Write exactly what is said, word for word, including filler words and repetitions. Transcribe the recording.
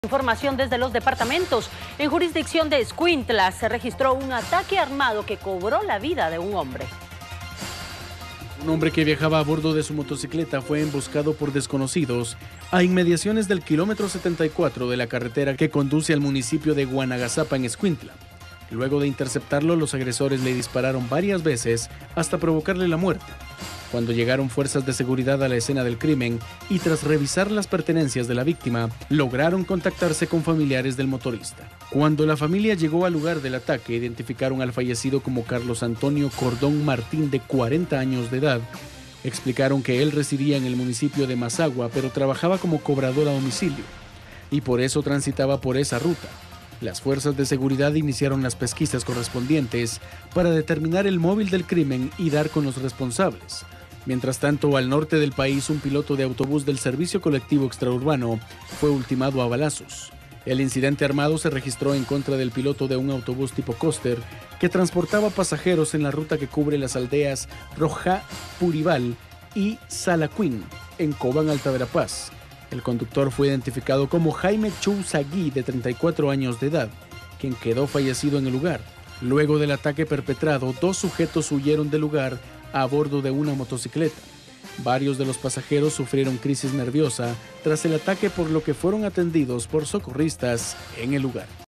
Información desde los departamentos. En jurisdicción de Escuintla se registró un ataque armado que cobró la vida de un hombre. Un hombre que viajaba a bordo de su motocicleta fue emboscado por desconocidos a inmediaciones del kilómetro setenta y cuatro de la carretera que conduce al municipio de Guanagasapa en Escuintla. Luego de interceptarlo, los agresores le dispararon varias veces hasta provocarle la muerte. Cuando llegaron fuerzas de seguridad a la escena del crimen y tras revisar las pertenencias de la víctima, lograron contactarse con familiares del motorista. Cuando la familia llegó al lugar del ataque, identificaron al fallecido como Carlos Antonio Cordón Martín, de cuarenta años de edad. Explicaron que él residía en el municipio de Mazagua, pero trabajaba como cobrador a domicilio y por eso transitaba por esa ruta. Las fuerzas de seguridad iniciaron las pesquisas correspondientes para determinar el móvil del crimen y dar con los responsables. Mientras tanto, al norte del país, un piloto de autobús del Servicio Colectivo Extraurbano fue ultimado a balazos. El incidente armado se registró en contra del piloto de un autobús tipo Coster que transportaba pasajeros en la ruta que cubre las aldeas Roja, Puribal y Salacuín, en Cobán, Alta Verapaz. El conductor fue identificado como Jaime Chouzagui, de treinta y cuatro años de edad, quien quedó fallecido en el lugar. Luego del ataque perpetrado, dos sujetos huyeron del lugar a bordo de una motocicleta. Varios de los pasajeros sufrieron crisis nerviosa tras el ataque, por lo que fueron atendidos por socorristas en el lugar.